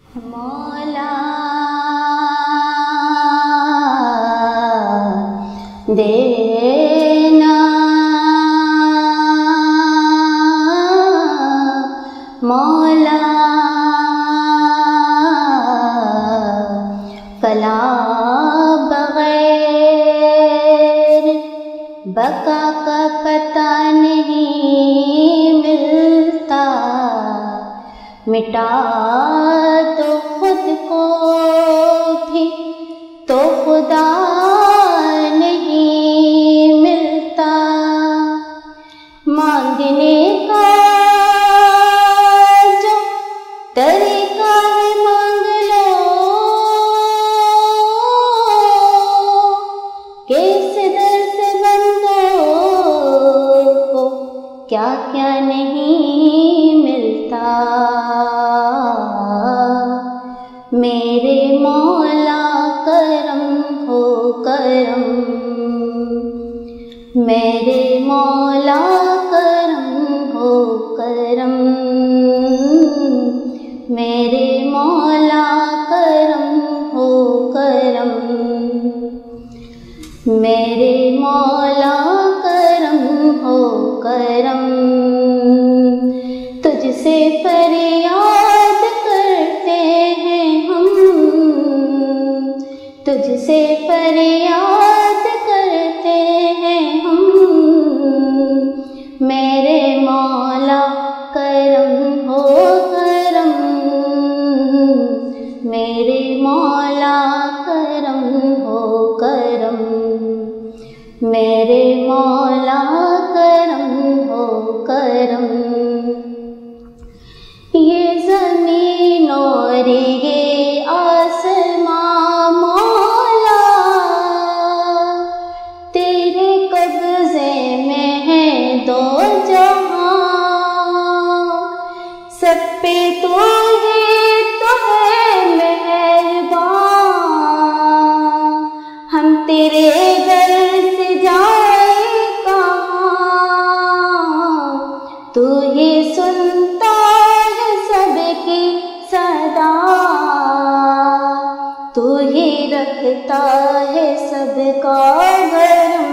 मौला देना मौला फला बगैर बका का पता नहीं मिलता, मिटा तो खुद को भी तो खुदा नहीं मिलता। मांगने का जो तरीका है मांग लो, किस दर से बंदों को क्या क्या नहीं मिलता। मेरे मौला करम हो करम, मेरे मौला करम हो करम, मेरे मौला करम हो करम, मेरे मौला करम हो करम। तुझसे फरियाद करते हैं हम, तुझसे फरियाद करते हैं हम, मेरे मौला करम हो करम, मेरे मौला करम हो करम, मेरे मौला करम हो करम। ये ज़मीन और ये आसमां मौला तेरे कब्ज़े में है दो जहां, सब पे तो है मेहरबान, हम तेरे घर से जाए कहाँ। तू ही सुनता है सबकी सदा, तू ही रखता है सबका भरम,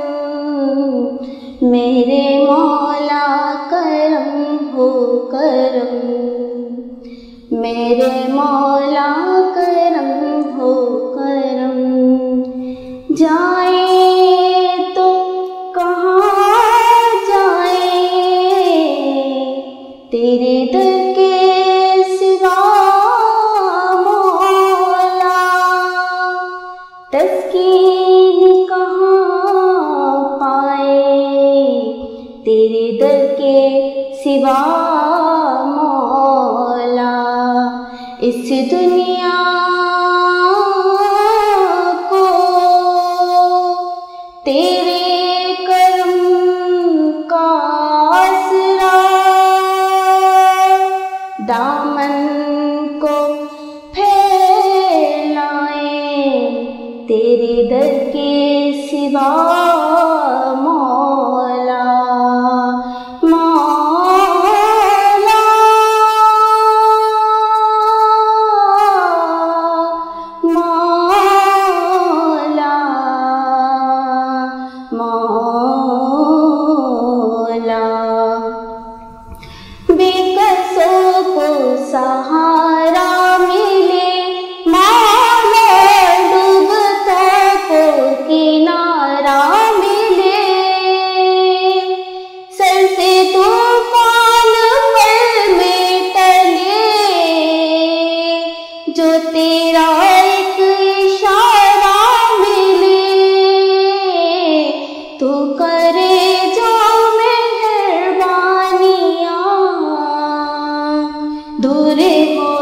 मेरे मौला करम हो करम, मेरे मौला करम हो करम। जाए तो कहाँ जाए तेरे दर के सिवा मौला, तस्कीन कहाँ पाए तेरे दर के सिवा मौला। इस दुनिया को तेरे करम का आसरा, दामन को फैलाए तेरे दर के सिवा मौला। मौला मौला मौला, बेकसों को सहारा मिले मौला, डूबतों को किनारा मिले, सर से तूफान पल में टले, जो तेरा एक इशारा मिले, तू करे जो मेहरबानियाँ दूर हो